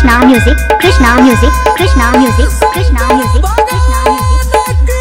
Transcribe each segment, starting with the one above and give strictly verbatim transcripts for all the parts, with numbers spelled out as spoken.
Krishna music, Krishna music, Krishna music, Krishna music, Krishna music.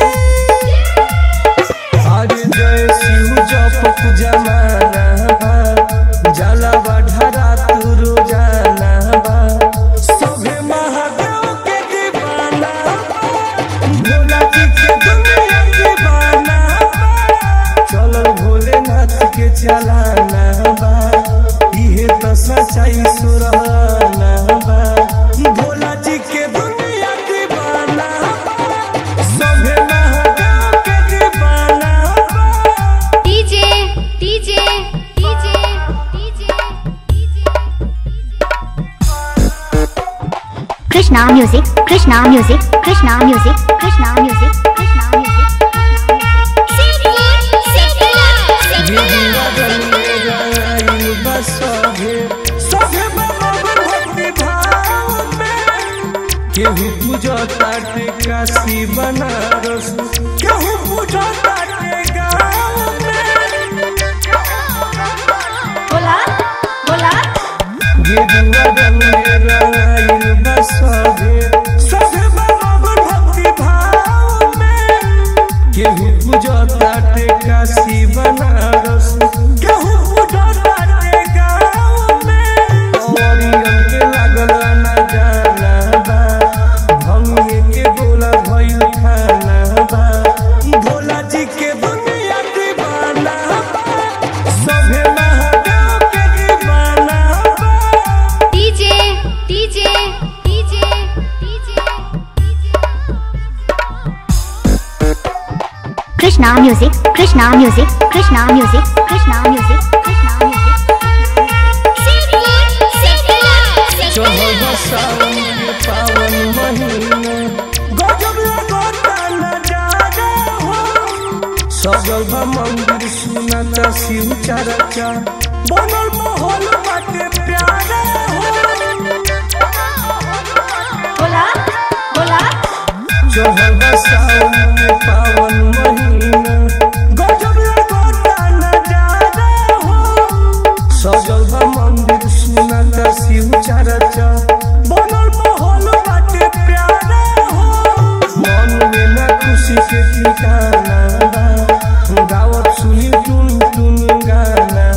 हरे जय शिव जपत जमाना बा, जला बढ़ा तू रोजाना बा, सभे महादेव के दीवाना बा, भोला जी के दुनिया दीवाना बा, चलो भोलेनाथ के चलाना बा, इहे तो सच्चाई सुराना बा, भोला जी के दुनिया दीवाना बा, सभे महादेव के दीवाना बा। DJ DJ DJ DJ Krishna music, Krishna music, Krishna music, Krishna music, Krishna music. केहू पूजा ताटे काशी बनारस, केहू पूजा ताटे गाँव में, बोला बोला गेरुआ रंग में रंगाइल बा सभे, सभे बाबा भक्ति भाव में, केहू पूजा ताटे काशी बनारस, केहू पूजा ताटे गाँव में, औरियन के लागल ना जाना बा, भंगिए के गोला भइल खाना बा, भोला जी के दुनिया दीवाना बा, सभे महादेव के दीवाना बा। DJ DJ DJ DJ Krishna music, Krishna music, Krishna music, Krishna music, Krishna music. चढ़ल सावन के पावन महीना, गजब लगता नजारा हो, सजल बा मंदिर सुनाता शिव चर्चा, बनल माहौल बाटे प्यारा हो, बोला बोला चढ़ल बा सावन के पावन महीना, गजब लगता नजारा हो, सजल बा मंदिर सुनाता शिव चर्चा, बनल माहौल बाटे प्यारा हो, मन में ना खुशी के ठिकाना बा, गावत सुनी टुन टुन गाना